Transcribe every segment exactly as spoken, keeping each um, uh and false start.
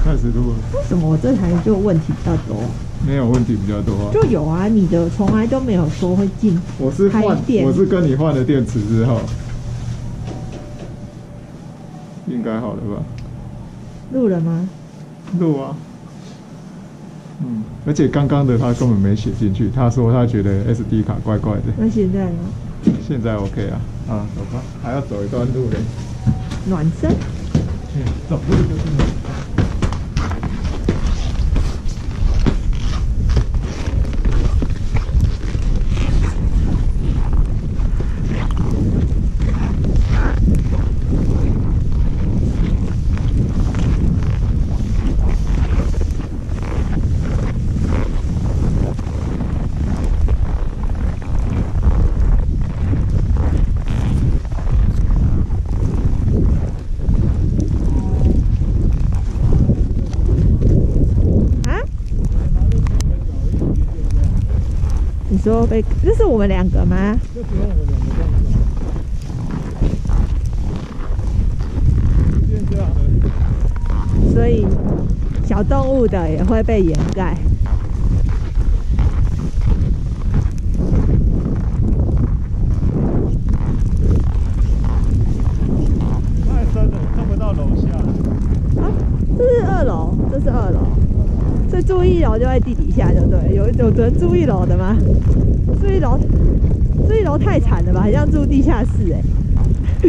开始录了。 为什么我这台就问题比较多？ 没有问题比较多啊。 就有啊，你的从来都没有说会进。 我是换，我是跟你换了电池之后，应该好了吧？ 录了吗？ 录啊。嗯，而且刚刚的他根本没写进去，他说他觉得 S D 卡怪怪的。 那现在呢？ 现在 OK 啊，啊，走吧，还要走一段路嘞。 暖身。 嗯，走路就是暖身。 说被，这是我们两个吗？ 就只有我们两个这样子、啊。变这样的。 所以小动物的也会被掩盖。 太深了，看不到楼下。 啊，这是二楼，这是二楼。所以住一楼就在地底下，就对。有有人住一楼的吗？住一楼，住一楼太惨了吧，很像住地下室哎、欸。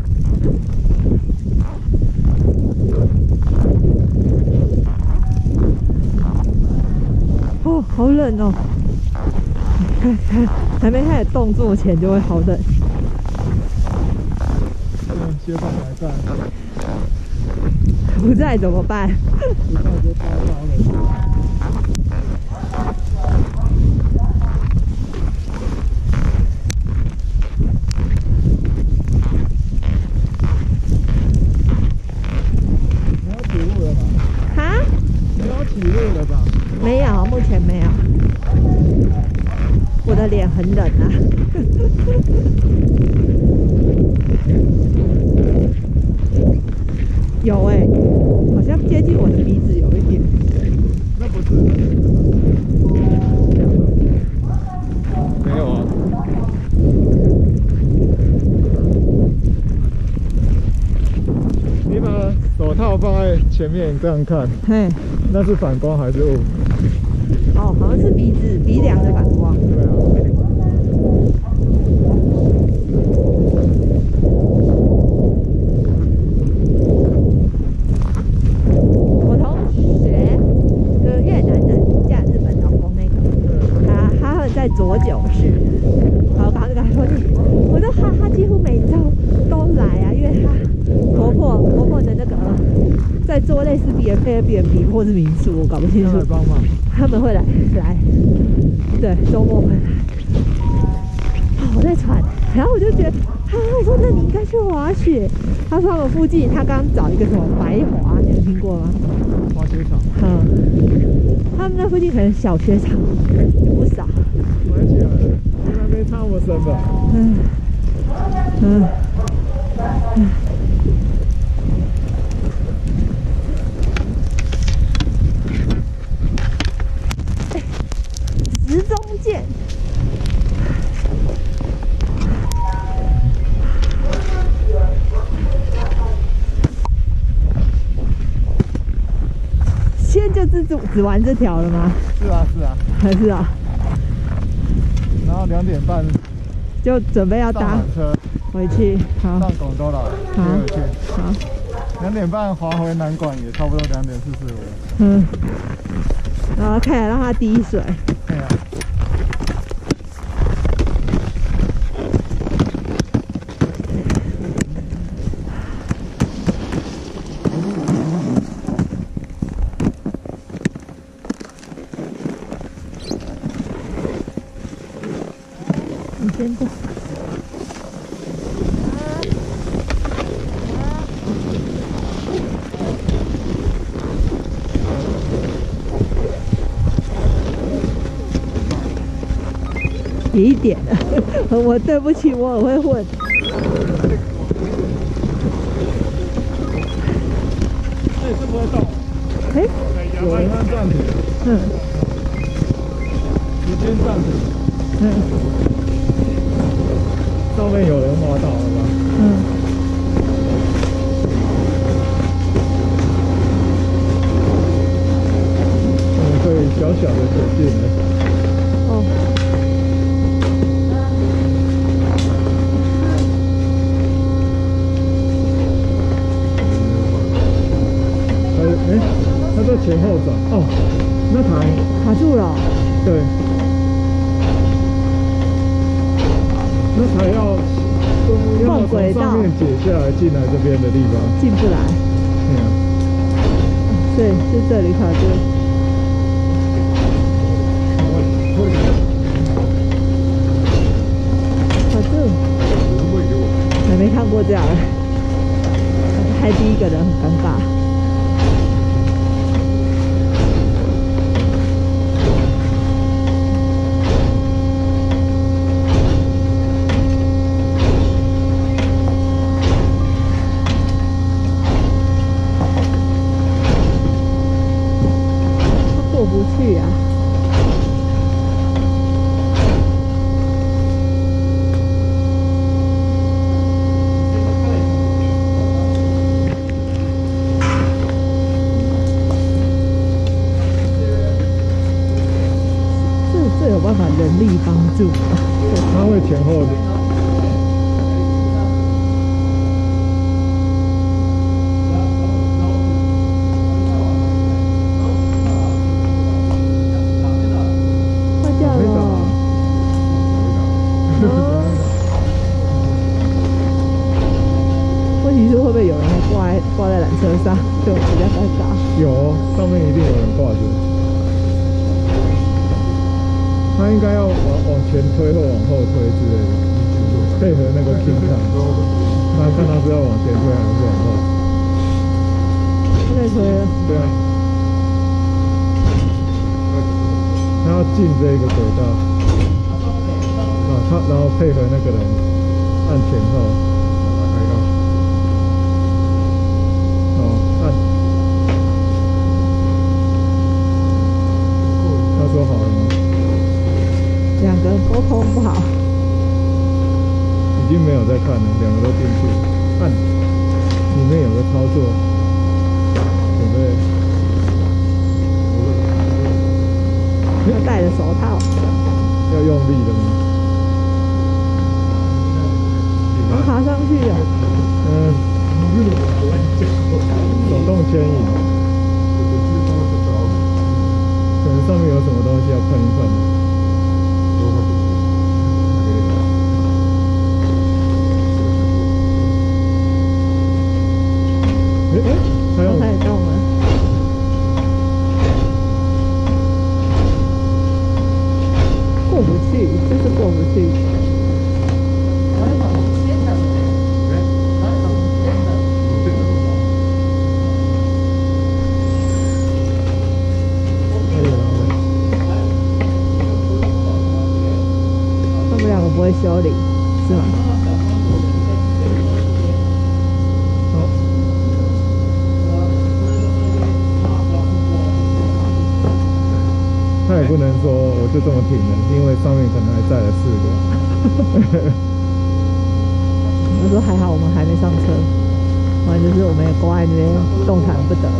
哦，好冷哦！看看，还没开始动作前就会好冷。 嗯，学长还在。 不在怎么办？ 不在就糟糕了。 没有，目前没有。我的脸很冷啊。有哎、欸，好像接近我的鼻子有一点。 那不是？没有啊。你把手套放在前面这样看。 嘿。 那是反光还是雾？ 哦，好像是鼻子鼻梁的反光。 对啊。 我同学，就是越南人嫁日本老公那个，他他会在左九市，然后刚刚就跟他说，我说他他几乎每周都来啊，因为他婆婆婆婆的那个。在做类似 B and B 或是民宿，我搞不清楚。 来帮忙， 他们会来来，对，周末会来。哦，我在喘，然后我就觉得，啊，我说那你应该去滑雪。他说他们附近，他刚找一个什么白滑，你有听过吗？ 滑雪场。 嗯，他们那附近可能小雪场也不少。 买起来了，在那边差不多深吧。 嗯嗯嗯。时钟剑，现在就只只玩这条了吗？ 是啊，是啊， 还是啊。 然后两点半就准备要搭车回去，好。 上广州岛， 好，好。 两点半滑回南港也差不多两点四十五。 嗯。然后开始让它滴水。 对啊。 你先过。也一点了，我对不起，我很会混。 这也是不会动。 哎， 有人按暂停， 嗯时间暂停， 嗯上面有人滑倒了吧？ 嗯， 我们可以小小的前进了。 哦， 还有，哎，它在前后转哦，那台卡住了哦。 对，那台要要换轨道从上面解下来进来这边的地方， 进不来， 对啊， 对，是这里卡住。卡住，还没看过这样的，开第一个人很尴尬。过不去啊！这这有办法人力帮助吗？ 它会前后的。 坏掉了。问题是会不会有人挂在挂在缆车上，就比较尴尬。 有，上面一定有人挂着。他应该要往往前推或往后推之类的，配合那个平场。他看他是要往前推还是往后？ 他在推了。 对啊。他要进这个轨道。啊，他然后配合那个人按前后。说好了吗？ 两个人沟通不好， 已经没有在看了，两个都进去，按里面有个操作，准备。 要戴着手套， 要用力的吗？ 能爬上去啊？ 嗯，手动牵引。可能上面有什么东西要碰一碰。哎哎，它要开始动了。过不去，就是过不去。不会修理，是吗？ 好。他也不能说我就这么停了，因为上面可能还载了四个。 我说还好我们还没上车，不然就是我们也挂在那边动弹不得。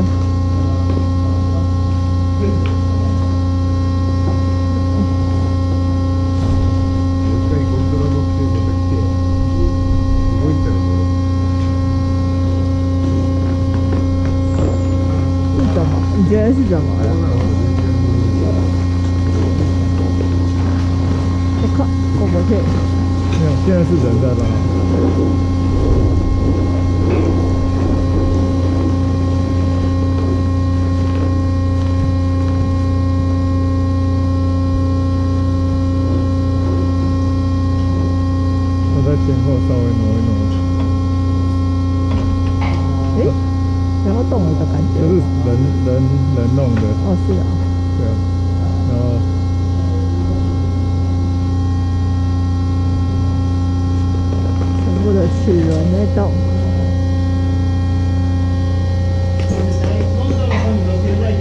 你觉得是怎么了？我靠，过不去。 没有，现在是人在拉。我在前后稍微挪一挪。 诶、欸，然后动了的感觉。 就是人人人弄的。 哦，是啊。 对啊，然后。 全部的齿轮在动。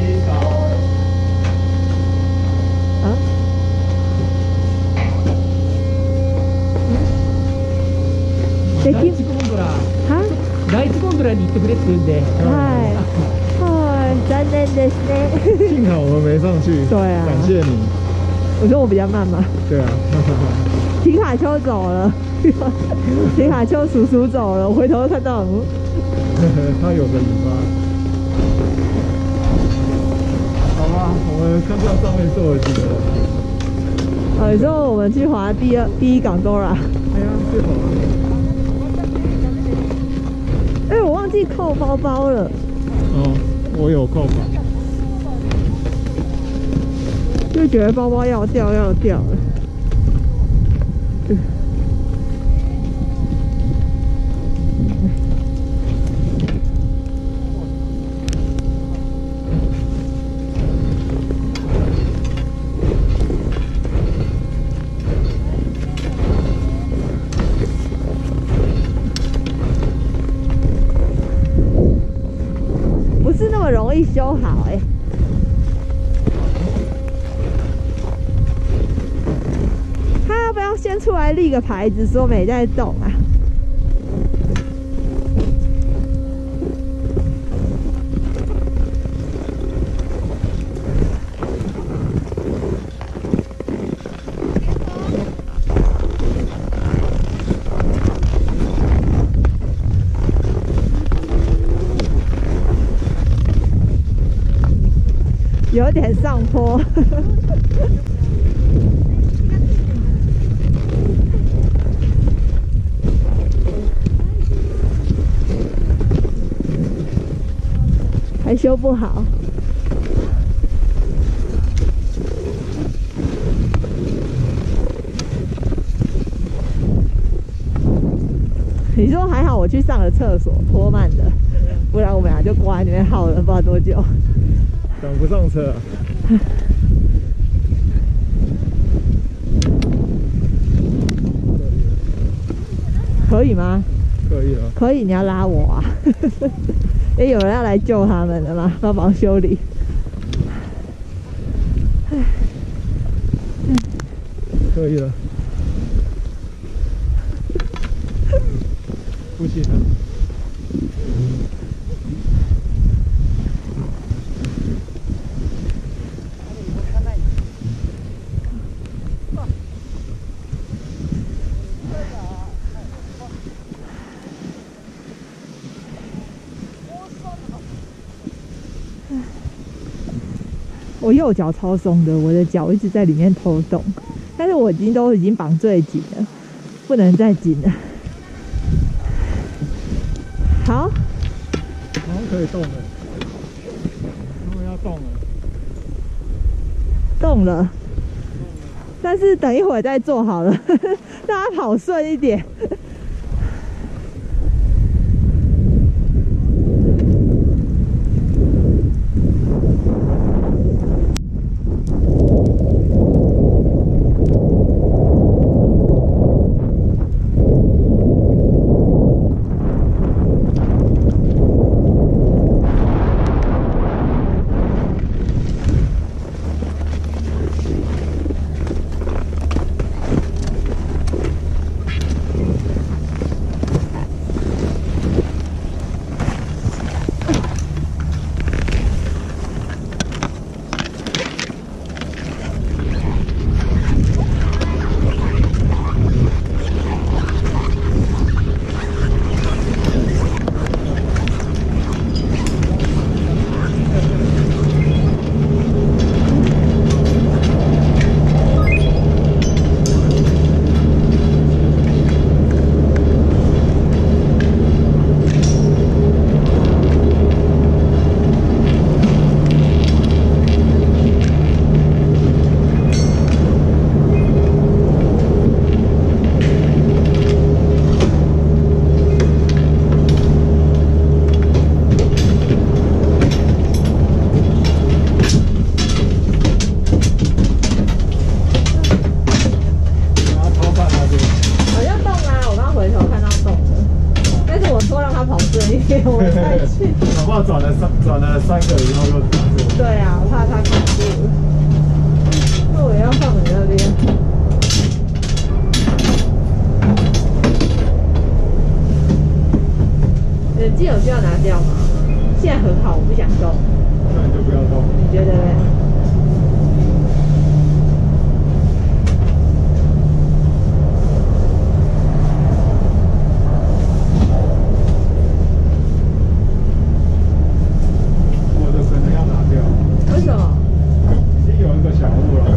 ね。はいはい、残念ですね。 幸好我们没上去。 对啊， 感谢你。 我说我比较慢嘛。 对啊。 皮卡丘走了，皮卡丘叔叔走了，我回头看到，嗯， 他有个尾巴。好吧，我们看看上面坐了几个人。 呃，之后我们去滑第二第一港沟啦。 哎呀，去滑。 哎，我忘记扣包包了。 哦，我有扣吧。 就觉得包包要掉要掉了。不是那么容易修好哎、欸。他要不要先出来立个牌子说没在动啊？有点上坡。还修不好。你说还好我去上了厕所，拖慢的，不然我们俩就挂在那边耗了不知道多久。 赶不上车啊。 可以吗？ 可以了。 可以，你要拉我啊！哎，有人要来救他们了吗？帮忙修理。 可以了。不行了。 我右脚超松的，我的脚一直在里面偷动，但是我已经都已经绑最紧了，不能再紧了。好， 好像可以动了，他们要动了， 动了，但是等一会儿再做好了，让它跑顺一点。我再去。 搞不好转了三转了三个以后又打错。 对啊，我怕他卡住了。那我要放你那边。 冷气有需要拿掉吗？现在很好，我不想动。 那你就不要动。 你觉得呢？ 我的可能要拿掉。 为什么？ 已经有一个小雾了。